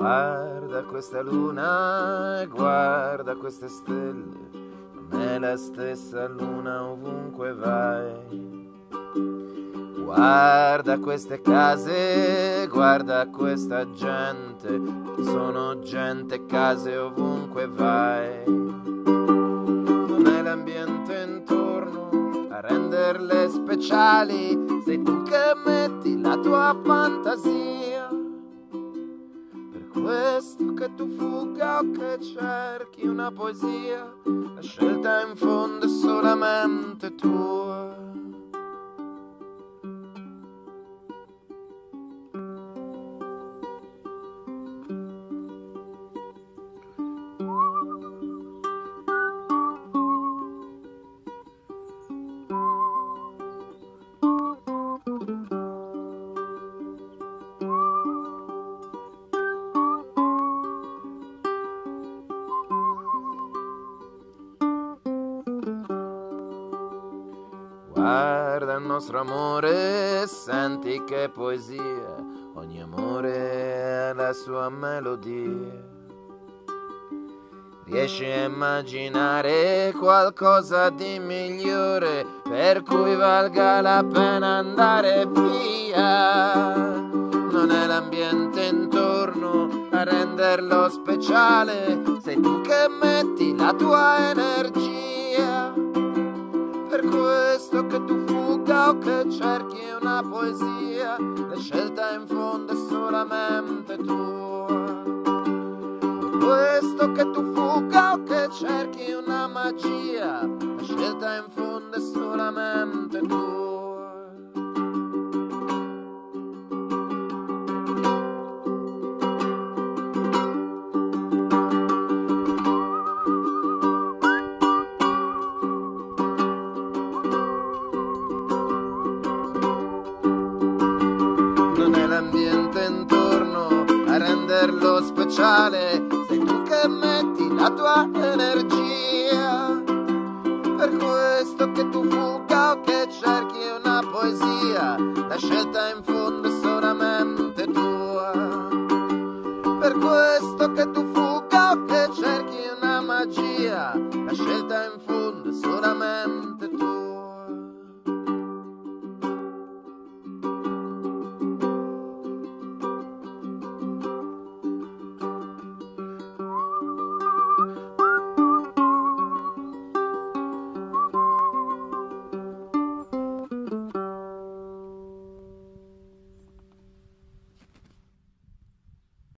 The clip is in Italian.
Guarda questa luna e guarda queste stelle, non è la stessa luna ovunque vai. Guarda queste case, guarda questa gente, sono gente e case ovunque vai. Non è l'ambiente intorno a renderle speciali, sei tu che metti la tua fantasia. Per questo che tu fuga o che cerchi una poesia, la scelta in fondo è solamente tua. Guarda il nostro amore, senti che poesia, ogni amore ha la sua melodia. Riesci a immaginare qualcosa di migliore, per cui valga la pena andare via. Non è l'ambiente intorno a renderlo speciale, sei tu che metti la tua energia. Per questo che tu fuga o che cerchi una poesia, la scelta in fondo è solamente tua. Per questo che tu fuga o che cerchi una magia, la scelta in fondo è solamente tua. L'ambiente intorno a renderlo speciale, sei tu che metti la tua energia. Per questo che tu fuga o che cerchi una poesia, la scelta in fondo è solamente tua. Per questo